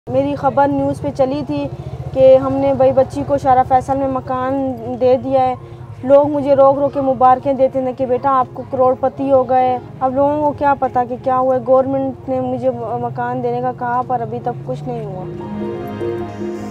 मेरी ख़बर न्यूज़ पे चली थी कि हमने भाई बच्ची को शारा फैसल में मकान दे दिया है। लोग मुझे रोक रोक के मुबारकें देते थे कि बेटा आपको करोड़पति हो गए। अब लोगों को क्या पता कि क्या हुआ है। गवर्नमेंट ने मुझे मकान देने का कहा पर अभी तक कुछ नहीं हुआ।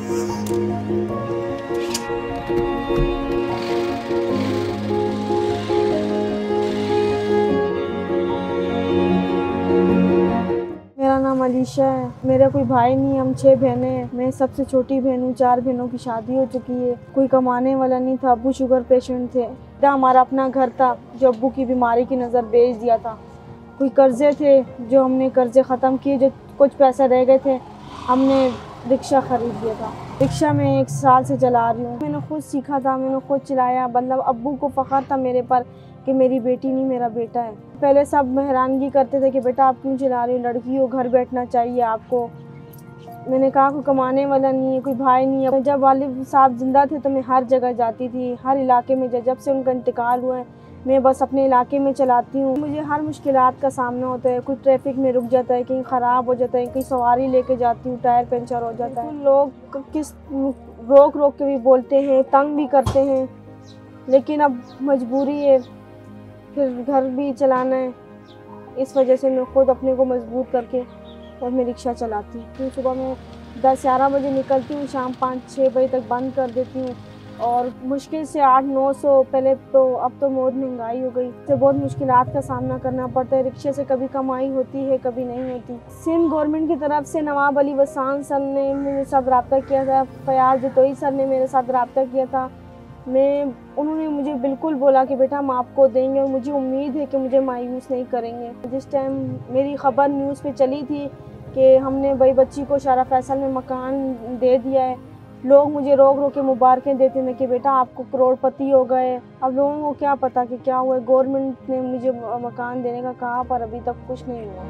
मेरा नाम अलीशा है। मेरा कोई भाई नहीं, हम 6 बहनें हैं। मैं सबसे छोटी बहन हूँ। 4 बहनों की शादी हो चुकी है। कोई कमाने वाला नहीं था। अब्बू शुगर पेशेंट थे। हमारा अपना घर था जो अब्बू की बीमारी की नज़र बेच दिया था। कोई कर्जे थे जो हमने कर्जे ख़त्म किए, जो कुछ पैसे रह गए थे हमने रिक्शा ख़रीद लिया था। रिक्शा मैं 1 साल से चला रही हूँ। मैंने खुद सीखा था, मैंने खुद चलाया। मतलब अब्बू को फ़ख्र था मेरे पर कि मेरी बेटी नहीं मेरा बेटा है। पहले सब हैरानगी करते थे कि बेटा आप क्यों चला रही हो, लड़की हो, घर बैठना चाहिए आपको। मैंने कहा कोई कमाने वाला नहीं है, कोई भाई नहीं है। जब वालिद साहब ज़िंदा थे तो मैं हर जगह जाती थी, हर इलाके में। जब से उनका इंतकाल हुआ है मैं बस अपने इलाके में चलाती हूँ। मुझे हर मुश्किलात का सामना होता है। कोई ट्रैफिक में रुक जाता है, कहीं ख़राब हो जाता है, कहीं सवारी लेके जाती हूँ टायर पंचर हो जाता है। लोग किस रोक रोक के भी बोलते हैं, तंग भी करते हैं, लेकिन अब मजबूरी है, फिर घर भी चलाना है। इस वजह से मैं खुद अपने को मजबूर करके और मैं रिक्शा चलाती हूँ। सुबह मैं 10-11 बजे निकलती हूँ, शाम 5-6 बजे तक बंद कर देती हूँ। और मुश्किल से 800-900, पहले तो अब तो बहुत महंगाई हो गई, तो बहुत मुश्किलात का सामना करना पड़ता है। रिक्शे से कभी कमाई होती है, कभी नहीं होती। सिंध गवर्नमेंट की तरफ से नवाब अली वसान सर ने मेरे साथ रब्ता किया था, फयाज जतोई सर ने मेरे साथ रब्ता किया था। उन्होंने मुझे बिल्कुल बोला कि बेटा हम आपको देंगे, और मुझे उम्मीद है कि मुझे मायूस नहीं करेंगे। जिस टाइम मेरी ख़बर न्यूज़ पे चली थी कि हमने भाई बच्ची को शारा फैसल में मकान दे दिया है, लोग मुझे रोक रोक के मुबारकें देते थे कि बेटा आपको करोड़पति हो गए। अब लोगों को क्या पता कि क्या हुआ है। गवर्नमेंट ने मुझे मकान देने का कहा पर अभी तक कुछ नहीं हुआ।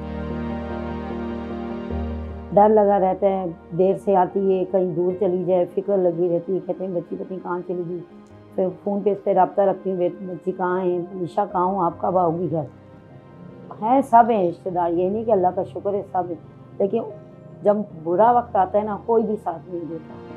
डर लगा रहता है, देर से आती है, कहीं दूर चली जाए, फिक्र लगी रहती है। कहते हैं बच्ची पता नहीं कहाँ चली गई। फिर फ़ोन पे इस पर रब्ता रखती हूँ, बच्ची कहाँ है, निशा कहाँ हूँ, आप कब आओगी घर। हैं सब हैं रिश्तेदार, ये नहीं कि अल्लाह का शुक्र है सब है, लेकिन जब बुरा वक्त आता है ना कोई भी साथ नहीं देता।